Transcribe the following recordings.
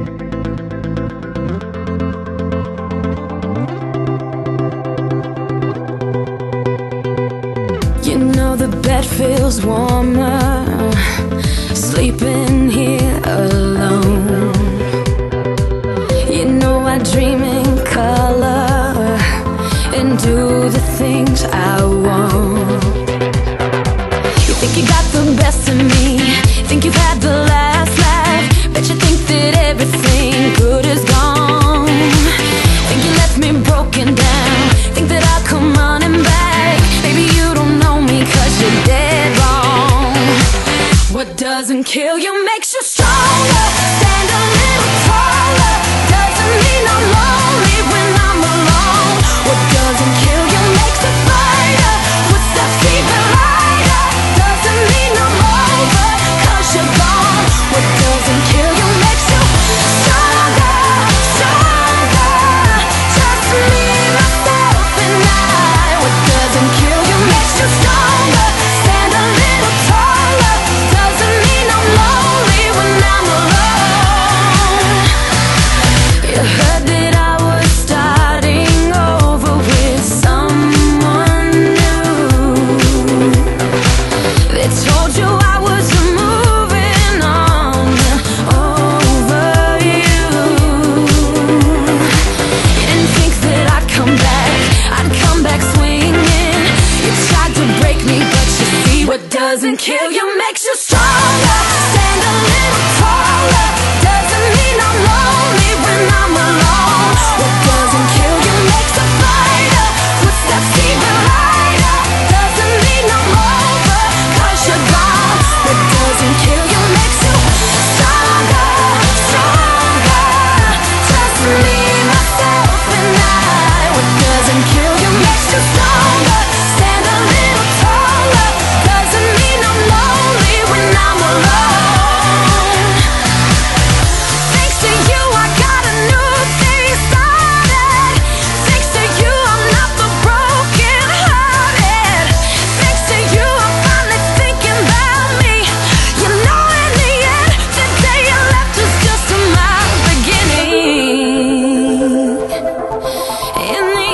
You know the bed feels warmer sleeping here alone. You know I dream in color and do the things I want. You think you got the best of me, think you've had the last laugh, bet you think that everything good is gone. Think you left me broken down, think that I'll come running back. Baby, you don't know me 'cause you're dead wrong. What doesn't kill you makes you stronger. Stand a little taller. Doesn't mean I'm lonely when I'm alone. What doesn't kill you makes a fighter. Footsteps even lighter. Doesn't mean I'm over 'cause you're gone. What doesn't kill you makes you stronger, stronger. Just me, myself, and I. What doesn't kill you makes you stronger. Stand a little taller. Doesn't mean I'm lonely when I'm alone. You heard that I was starting over with someone new. They told you I was moving on over you. You didn't think that I'd come back swinging. You tried to break me, but you see what doesn't kill you makes you stronger. Stand a little taller. Doesn't mean I'm lonely when I'm alone. What doesn't kill you makes a fighter. Footsteps even lighter. Doesn't mean I'm over 'cause you're gone. What doesn't kill you makes you stronger, stronger. Just me, myself, and I. What doesn't kill you makes you stronger. Stand a little taller. Doesn't mean I'm lonely when I'm alone. Thanks to you, I got a new thing started. Thanks to you, I'm not the broken hearted. Thanks to you, I'm finally thinking about me. You know, in the end, the day you left was just my beginning. In the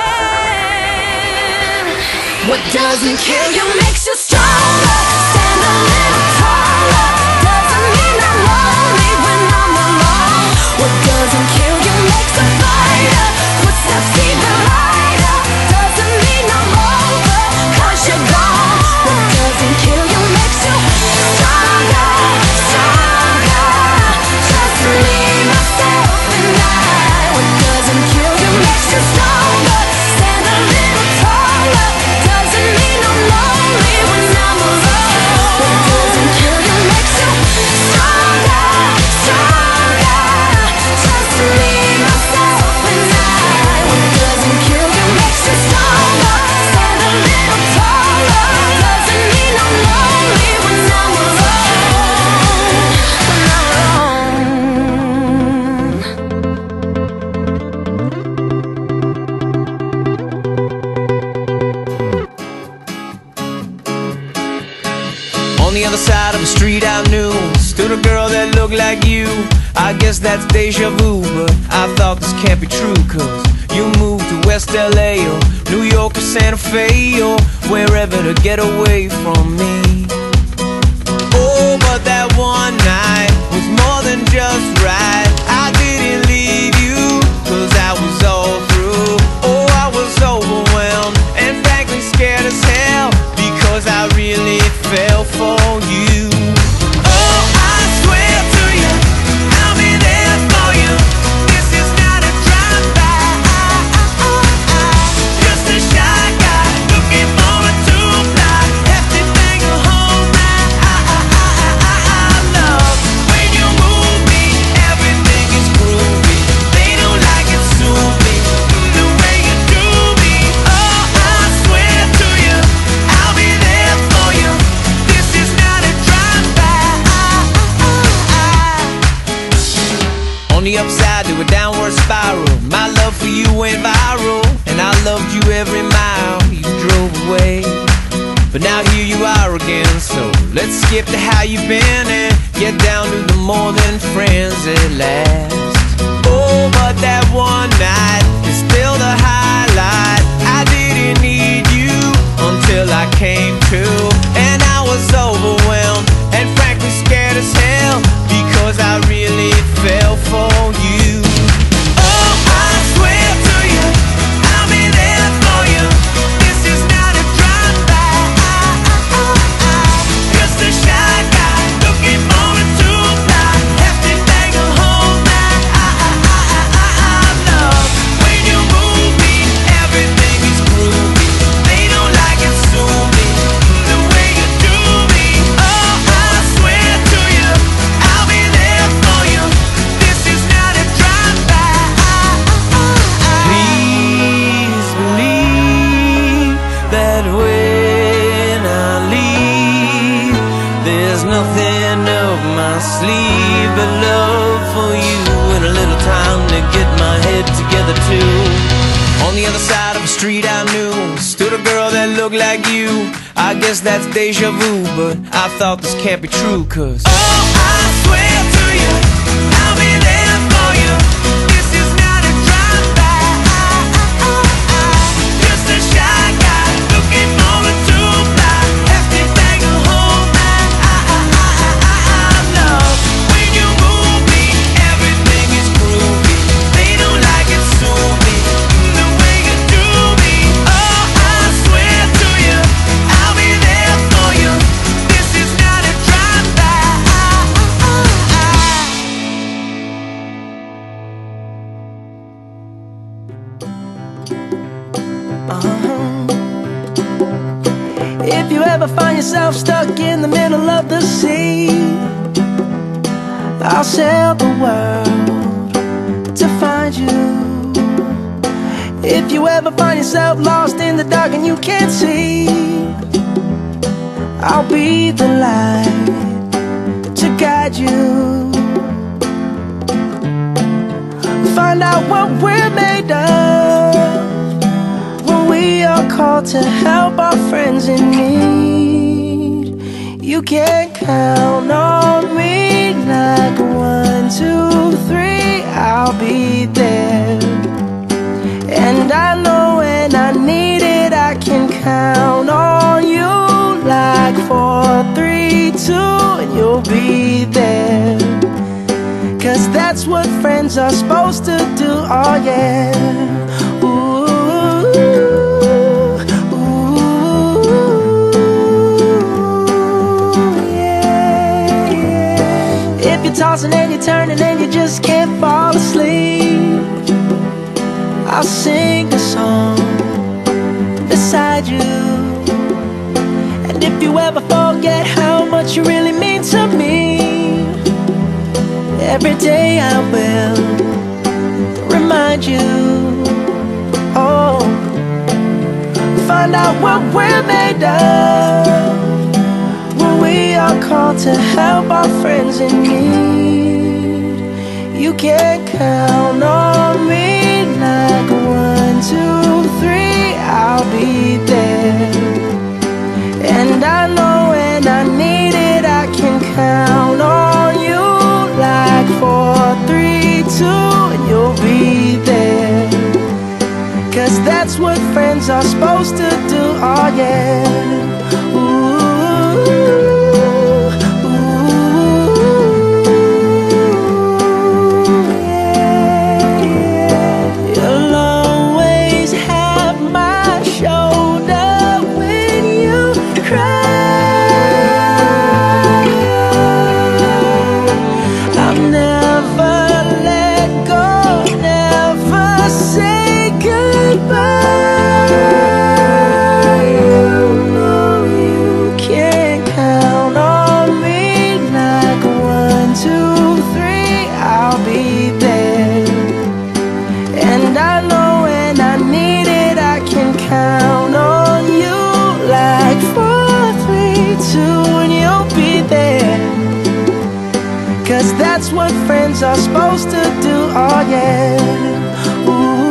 end, what doesn't kill you makes you stronger. Stand a little taller. Doesn't mean I'm lonely when I'm alone. What doesn't kill you makes a fighter. Footsteps even lighter. Doesn't mean I'm over 'cause you're gone. What doesn't kill you makes you stronger, stronger. Just me, myself, and I. What doesn't kill you makes you stronger. Stand a little taller. Doesn't mean I'm lonely when I'm alone. What doesn't kill you makes you stronger, stronger. Just me, myself, and I. What doesn't kill you makes you stronger. Stand a little taller. Doesn't mean I'm lonely when I'm alone. When I'm alone. On the other side of the street I knew stood a girl that looked like you. I guess that's deja vu, but I thought this can't be true, 'cause you moved to West LA or New York or Santa Fe or wherever to get away from me. Oh, but that one night was more than just right. I didn't leave you 'cause I was all through. Oh, I was overwhelmed and frankly scared as hell, because I really fell for you. Oh, I swear to you, I'll be there for you. This is not a drive-by. Just a shy guy looking for a two-fly. Have to bang a home run. I love when you move me. Everything is groovy. They don't like it, sue me the way you do me. Oh, I swear to you, I'll be there for you. This is not a drive-by. On the upside to a downward spiral, my love for you went viral, and I loved you every mile you drove away. But now here you are again, so let's skip to how you've been and get down to the more than friends at last. another two. On the other side of the street I knew stood a girl that looked like you. I guess that's deja vu, but I thought this can't be true, 'cause oh, I swear to you, I'll be there for you. This is not a drive-by, just a shy guy looking for a two-fly. Hefty bag of home, love. When you move me, everything is groovy. They don't like it, sue me the way you do me. Oh, I swear to you, I'll be there for you. This is not a drive-by. If you ever find yourself stuck in the middle of the sea, I'll sail the world to find you. If you ever find yourself lost in the dark and you can't see, I'll be the light to guide you. Find out what we're made of when we are called to help our friends in need. You can count on me like 1, 2, 3, I'll be there. And I know when I need it, I can count on you like 4, 3, 2, and you'll be there. 'Cause that's what friends are supposed to do, oh yeah. Ooh, ooh, yeah, yeah. If you're tossing and you're turning and you just can't fall asleep, I'll sing a song beside you. And if you ever forget how much you really mean to me, every day I will remind you. Oh, find out what we're made of when we are called to help our friends in need. You can count on me like 1, 2, 3, I'll be there. And I know when I need it, I can count on you like 4, 3, 2, and you'll be there. 'Cause that's what friends are supposed to do, oh yeah. Ooh, yeah, yeah. You'll always have my shoulder when you cry. I'll never let go, never say goodbye. You know you can count on me like 1, 2, 3, I'll be there. And I know when I need it, I can count on you like 4, 3, 2, and you'll be there. 'Cause that's what friends are supposed to do, oh yeah. Ooh.